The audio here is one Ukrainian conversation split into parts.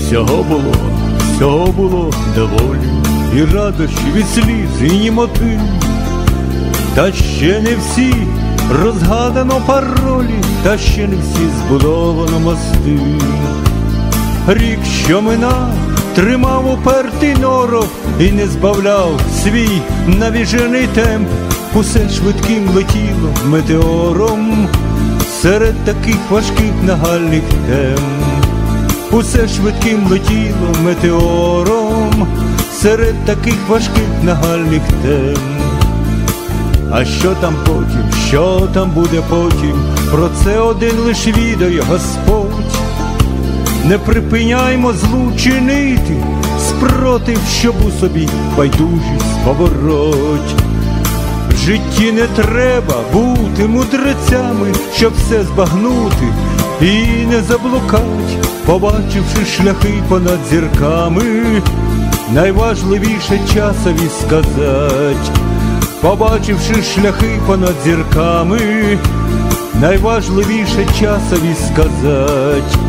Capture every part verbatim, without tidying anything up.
Всього було, всього було доволі, і радощі від сліз, і німоти. Та ще не всі розгадано паролі, та ще не всі збудовано мости. Рік, що минав, тримав упертий норов і не збавляв свій навіжений темп. Усе швидким летіло метеором серед таких важких нагальних тем. Усе швидким летіло метеором серед таких важких нагальних тем. А що там потім, що там буде потім, про це один лиш відає Господь. Не припиняймо злу чинити, спротив, щоб у собі байдужість побороть. В житті не треба бути мудрецями, щоб все збагнути і не заблукать, побачивши шляхи понад зірками. Найважливіше часові сказать, побачивши шляхи понад зірками. Найважливіше часові сказать.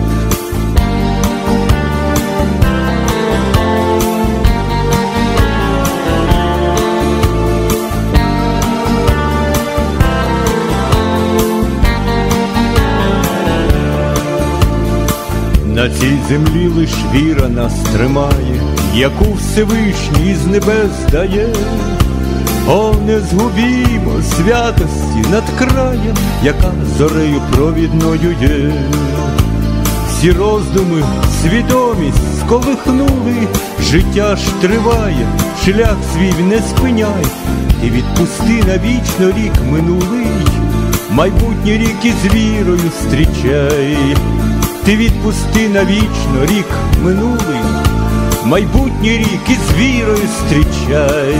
На цій землі лиш віра нас тримає, яку Всевишній з небес дає. О, не згубімо святості над краєм, яка зорею провідною є. Всі роздуми, свідомість сколихнули, життя ж триває, шлях свій не спиняй. Ти відпусти навічно рік минулий, майбутній рік із вірою зустрічай. Ти відпусти навічно рік минулий, майбутній рік із вірою зустрічай.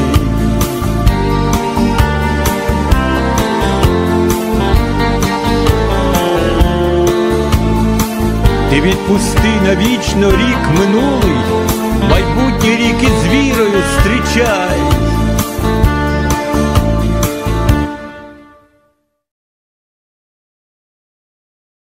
Ти відпусти навічно рік минулий, майбутній рік із вірою зустрічай.